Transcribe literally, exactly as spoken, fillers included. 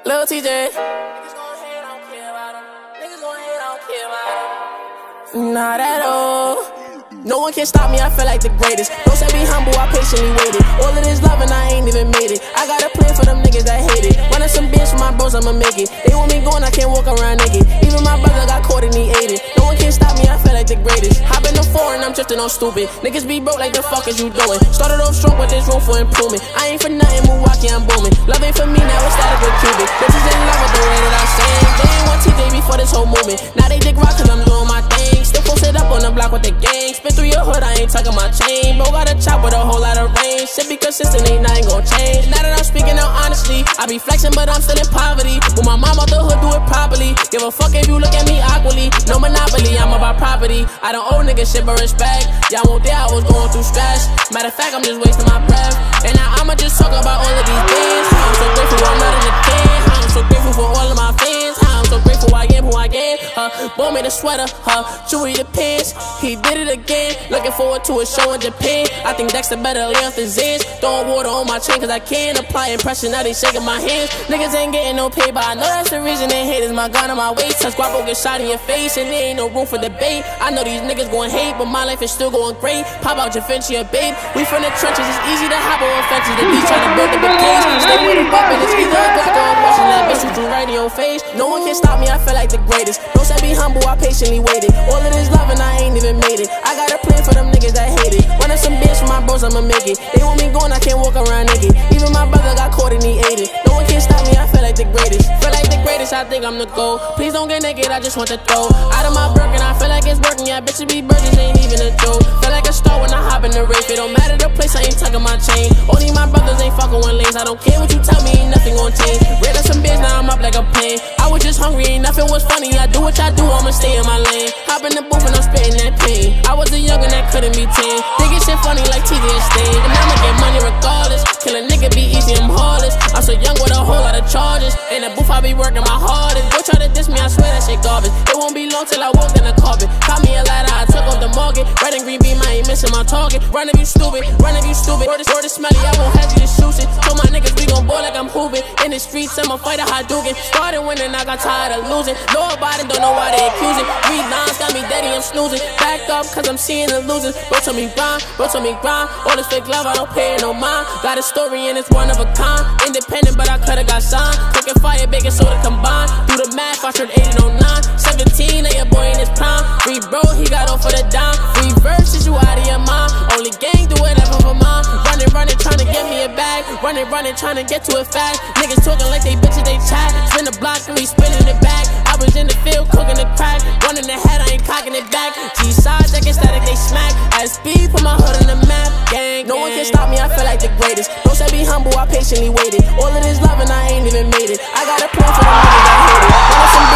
Lil T J. Niggas gon' hate, I don't care about them. Niggas gon' hate, I don't care about them. Not at all. No one can stop me, I feel like the greatest. Don't say be humble, I patiently waited. All of this love and I ain't even made it. I got a plan for them niggas that hate it. Running some bitch for my bros, I'ma make it. They want me going, I can't walk around naked. Even my brother got caught and he ate it. No one can stop me, I feel like the greatest. Hop in the foreign, I'm drifting on stupid. Niggas be broke like the fuck is you doing? Started off strong with this room for improvement. I ain't for nothing, Milwaukee, I'm booming. Love ain't for me, now it's static with Cuban. Bitches in love with the way that I sing. They ain't want T J before this whole movement. Now they dick rock cause I'm doing my thing. Still posted up on the block with the gang. Spin through your hood, I ain't tucking my chain. Bro got a chop with a whole lot of range. Shit be consistent, ain't nothing gon' change. Now that I'm speaking out honestly, I be flexing but I'm still in poverty. With my mom out the hood, do it properly. Give a fuck if you look at me awkwardly. No monopoly, I'm about property. I don't owe niggas shit but respect. Y'all won't think I was going through stress. Matter of fact, I'm just wasting my breath. And now I'ma just talk about all of these things. I'm so grateful I'm not in the can. I'm so grateful for all of my fans. I'm so grateful I am who I am. Huh, bought me the sweater, huh, Chewy the pants. He did it again. Looking forward to a show in Japan. I think Dexter better lay off his ends. Throwing water on my chain cause I can apply impression. Now they shaking my hands. Niggas ain't getting no pay, but I know that's the reason they hate is my gun on my waist. Touch guapo get shot in your face and there ain't no room for debate. I know these niggas gon' hate, but my life is still going great. Pop out your Javinci, babe. We from the trenches, it's easy to hop over fences. They be trying to build up a case. Stay with a weapon, it's either a Glock or a Russian. That bitch shoot you right in your face. No one can stop me, I feel like the greatest. Don't say be humble, I patiently waited. All of this love and I ain't even made it. I got a plan for them niggas that hate it. Running some bitch for my bros, I'ma make it. They want me going, I can't walk around naked. Even my brother got caught and he ate it. No one can stop me, I feel like the greatest. Feel like the greatest, I think I'm the goal. Please don't get naked, I just want to throw out of my Birkin, I feel like it's working. Yeah, bitches be virgins, ain't even a joke. Feel like a star when I hop in the race. It don't matter the place, I ain't tucking my chain. Only my brothers ain't fucking one lanes. I don't care what you tell me, ain't nothing gon' change. Red up some bitch, now I'm up like a plane. I was just hungry, ain't nothing was funny. I do what I do, I'ma stay in my lane. Hop in the booth and I'm spitting that pain. I was a youngin' that couldn't be tamed. Thinking shit funny like T J and Stain. And I'ma get money regardless. Kill a nigga be easy, I'm heartless. I'm so young with a whole lot of charges. In the booth, I be working my hardest. Go try to diss me, I swear that shit garbage. It won't be long till I walk in the carpet. Caught me a ladder, I took off the market. Red and green beam, I ain't missing my target. Run if you stupid, run if you stupid. Word is, word is smelly, I won't have you to shoot it. Told my niggas we gon' ball like I'm hooping. In the streets, I'm a fighter, Hadouken. Started winning, I got tired of losing. Know about it, don't know why they accusing. Three lines got me daddy, I'm snoozing. Back up, cause I'm seeing the losers. Bro told me grind, bro told me grind. All this fake love, I don't pay it no mind. Got a story and it's one of a kind. Independent, but I coulda got signed. Cooking fire, baking soda combined. Do the math, I turned eight in oh nine. seventeen, now your boy in his prime. Free bro, he got off for the dime. Free verses, you out of your mind. Only gang do whatever for mine. Running, running, trying to get me a bag. Running, running, trying to get to it fast. Niggas talking like they bitches, they chat. Spin the block and we spinning it back. I was in the field cooking the crack. Running the head, I ain't cocking it back. G-sides, that get static, they smack. S B, put my hood on the map. Gang, no one can stop me, I feel like the greatest. Don't say be humble, I patiently waited. All of this love and I ain't even made it. I got a plan for the niggas that hate it.